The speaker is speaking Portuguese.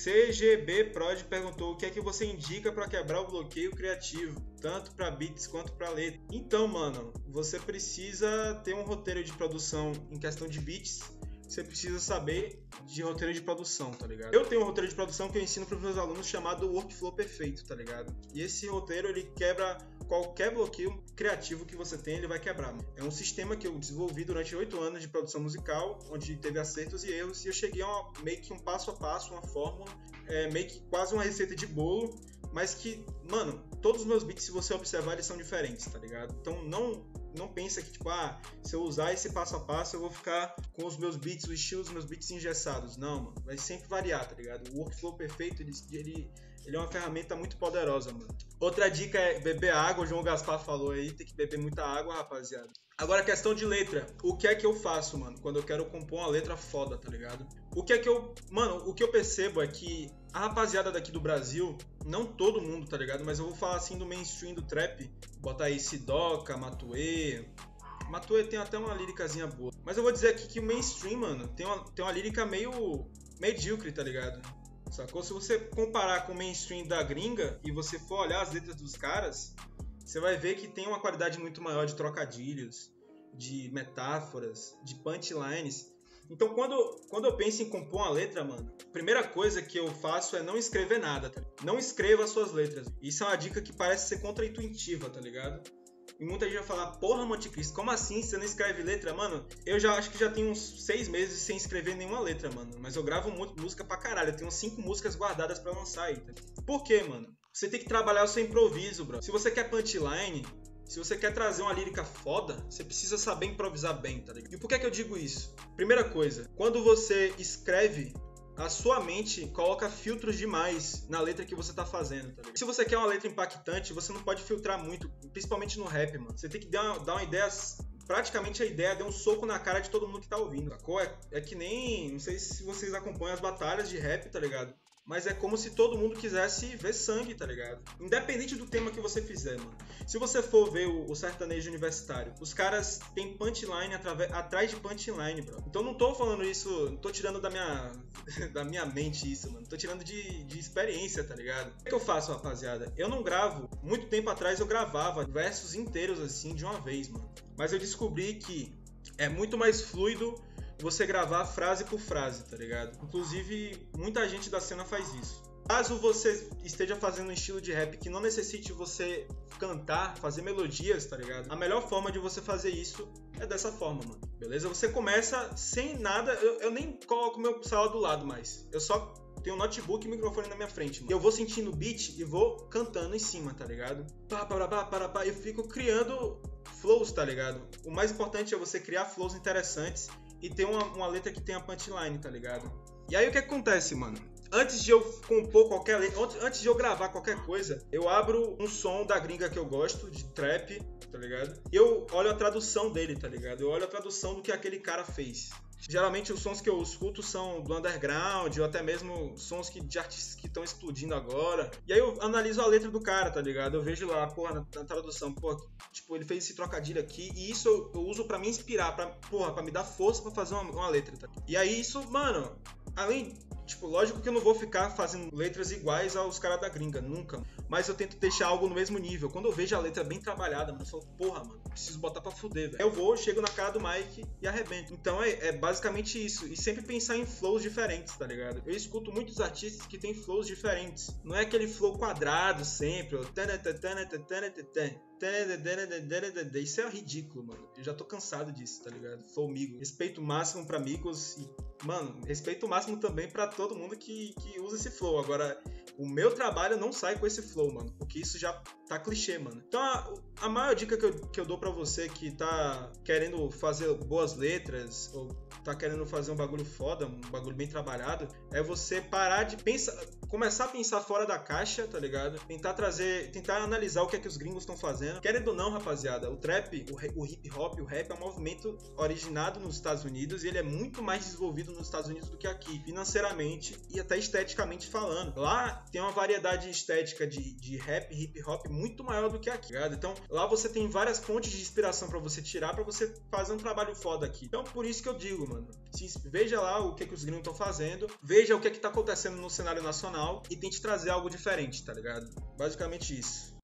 CGB Prod perguntou o que é que você indica para quebrar o bloqueio criativo, tanto para beats quanto para letra. Então, mano, você precisa ter um roteiro de produção em questão de beats. Você precisa saber de roteiro de produção, tá ligado? Eu tenho um roteiro de produção que eu ensino para os meus alunos chamado Workflow Perfeito, tá ligado? E esse roteiro, ele quebra qualquer bloqueio criativo que você tem, ele vai quebrar. É um sistema que eu desenvolvi durante 8 anos de produção musical, onde teve acertos e erros, e eu cheguei a meio que um passo a passo, uma fórmula, meio que quase uma receita de bolo, mas que, mano, todos os meus beats, se você observar, eles são diferentes, tá ligado? Então não pensa que, tipo, se eu usar esse passo a passo, eu vou ficar com os meus beats, o estilo dos meus beats engessados. Não, mano, vai sempre variar, tá ligado? O Workflow Perfeito, ele é uma ferramenta muito poderosa, mano. Outra dica é beber água, o João Gaspar falou aí, tem que beber muita água, rapaziada. Agora, questão de letra. O que é que eu faço, mano, quando eu quero compor uma letra foda, tá ligado? O que eu percebo é que a rapaziada daqui do Brasil, não todo mundo, tá ligado? Mas eu vou falar assim do mainstream do trap, botar aí Sidoca, Matuê. Matuê tem até uma líricazinha boa. Mas eu vou dizer aqui que o mainstream, mano, tem uma lírica meio medíocre, tá ligado? Sacou? Se você comparar com o mainstream da gringa e você for olhar as letras dos caras, você vai ver que tem uma qualidade muito maior de trocadilhos, de metáforas, de punchlines. Então, quando eu penso em compor uma letra, mano, a primeira coisa que eu faço é não escrever nada, tá? Não escreva as suas letras. Isso é uma dica que parece ser contraintuitiva, tá ligado? E muita gente vai falar, porra, Montecristo, como assim você não escreve letra? Mano, eu acho que já tenho uns 6 meses sem escrever nenhuma letra, mano. Mas eu gravo música pra caralho. Eu tenho 5 músicas guardadas pra lançar aí, tá? Por quê, mano? Você tem que trabalhar o seu improviso, bro. Se você quer punchline, se você quer trazer uma lírica foda, você precisa saber improvisar bem, tá ligado? E por que eu digo isso? Primeira coisa, quando você escreve, a sua mente coloca filtros demais na letra que você tá fazendo, tá ligado? Se você quer uma letra impactante, você não pode filtrar muito, principalmente no rap, mano. Você tem que dar uma ideia, praticamente a ideia de um soco na cara de todo mundo que tá ouvindo, sacou? É que nem, não sei se vocês acompanham as batalhas de rap, tá ligado? Mas é como se todo mundo quisesse ver sangue, tá ligado? Independente do tema que você fizer, mano. Se você for ver o sertanejo universitário, os caras têm punchline atrás de punchline, bro. Então não tô falando isso, não tô tirando da minha mente isso, mano. Tô tirando de experiência, tá ligado? O que eu faço, rapaziada? Eu não gravo. Muito tempo atrás eu gravava versos inteiros assim de uma vez, mano. Mas eu descobri que é muito mais fluido você gravar frase por frase, tá ligado? Inclusive, muita gente da cena faz isso. Caso você esteja fazendo um estilo de rap que não necessite você cantar, fazer melodias, tá ligado? A melhor forma de você fazer isso é dessa forma, mano. Beleza? Você começa sem nada, eu nem coloco meu celular do lado mais. Eu só tenho um notebook e microfone na minha frente, mano. Eu vou sentindo o beat e vou cantando em cima, tá ligado? Eu fico criando flows, tá ligado? O mais importante é você criar flows interessantes e ter uma letra que tenha punchline, tá ligado? E aí o que acontece, mano? Antes de eu compor qualquer letra, antes de eu gravar qualquer coisa, eu abro um som da gringa que eu gosto, de trap, tá ligado? E eu olho a tradução dele, tá ligado? Eu olho a tradução do que aquele cara fez. Geralmente os sons que eu escuto são do underground ou até mesmo sons de artistas que estão explodindo agora. E aí eu analiso a letra do cara, tá ligado? Eu vejo lá, porra, na tradução, porra, tipo, ele fez esse trocadilho aqui e isso eu uso pra me inspirar, pra me dar força pra fazer uma letra, tá? E aí isso, mano, além, tipo, lógico que eu não vou ficar fazendo letras iguais aos caras da gringa, nunca. Mas eu tento deixar algo no mesmo nível. Quando eu vejo a letra bem trabalhada, mano, eu falo, porra, mano, preciso botar pra fuder, velho. Eu chego na cara do Mike e arrebento. Então é basicamente isso. E sempre pensar em flows diferentes, tá ligado? Eu escuto muitos artistas que têm flows diferentes. Não é aquele flow quadrado sempre, isso é ridículo, mano. Eu já tô cansado disso, tá ligado? Flow migo. Respeito máximo pra amigos e, mano, respeito máximo também pra todo mundo que usa esse flow. Agora, o meu trabalho não sai com esse flow, mano, porque isso já tá clichê, mano. Então, a maior dica que eu dou pra você que tá querendo fazer boas letras ou tá querendo fazer um bagulho foda, um bagulho bem trabalhado, é você parar de pensar. começar a pensar fora da caixa, tá ligado? Tentar analisar o que é que os gringos estão fazendo. Querendo ou não, rapaziada, o trap, o hip hop, o rap é um movimento originado nos Estados Unidos e ele é muito mais desenvolvido nos Estados Unidos do que aqui, financeiramente e até esteticamente falando. Lá tem uma variedade estética de rap, hip hop muito maior do que aqui, tá ligado? Então, lá você tem várias fontes de inspiração pra você tirar, pra você fazer um trabalho foda aqui. Então, por isso que eu digo, mano, veja lá o que os gringos estão fazendo, veja o que tá acontecendo no cenário nacional e tente trazer algo diferente, tá ligado? Basicamente isso.